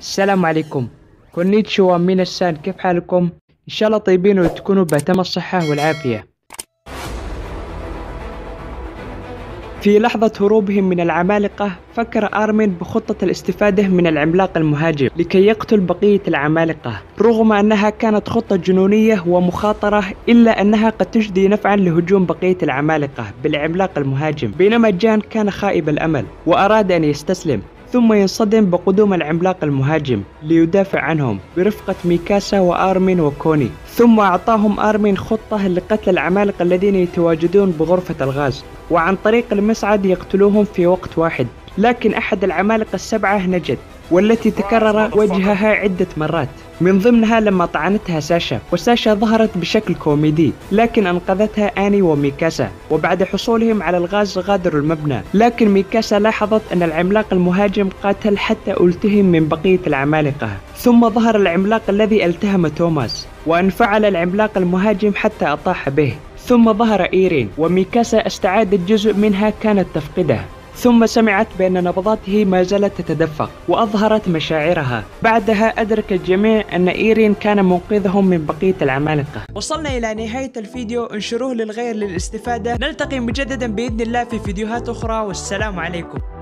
السلام عليكم. كونيتشوا مينا-سان، كيف حالكم؟ إن شاء الله طيبين وتكونوا بأتم الصحة والعافية. في لحظة هروبهم من العمالقة، فكر آرمين بخطة الاستفادة من العملاق المهاجم لكي يقتل بقية العمالقة. رغم أنها كانت خطة جنونية ومخاطرة، إلا أنها قد تجدي نفعا لهجوم بقية العمالقة بالعملاق المهاجم. بينما جان كان خائب الأمل وأراد أن يستسلم، ثم ينصدم بقدوم العملاق المهاجم ليدافع عنهم برفقة ميكاسا وآرمين وكوني. ثم أعطاهم آرمين خطة لقتل العمالقة الذين يتواجدون بغرفة الغاز، وعن طريق المصعد يقتلوهم في وقت واحد. لكن أحد العمالقة السبعة نجد، والتي تكرر وجهها عدة مرات، من ضمنها لما طعنتها ساشا. وساشا ظهرت بشكل كوميدي، لكن أنقذتها آني وميكاسا. وبعد حصولهم على الغاز غادروا المبنى، لكن ميكاسا لاحظت أن العملاق المهاجم قاتل حتى التهم من بقية العمالقة. ثم ظهر العملاق الذي التهم توماس، وانفعل العملاق المهاجم حتى أطاح به. ثم ظهر إيرين، وميكاسا استعادت جزء منها كانت تفقده. ثم سمعت بأن نبضاته ما زالت تتدفق وأظهرت مشاعرها. بعدها أدرك الجميع أن إيرين كان منقذهم من بقية العمالقة. وصلنا إلى نهاية الفيديو، انشروه للغير للاستفادة. نلتقي مجددا بإذن الله في فيديوهات أخرى، والسلام عليكم.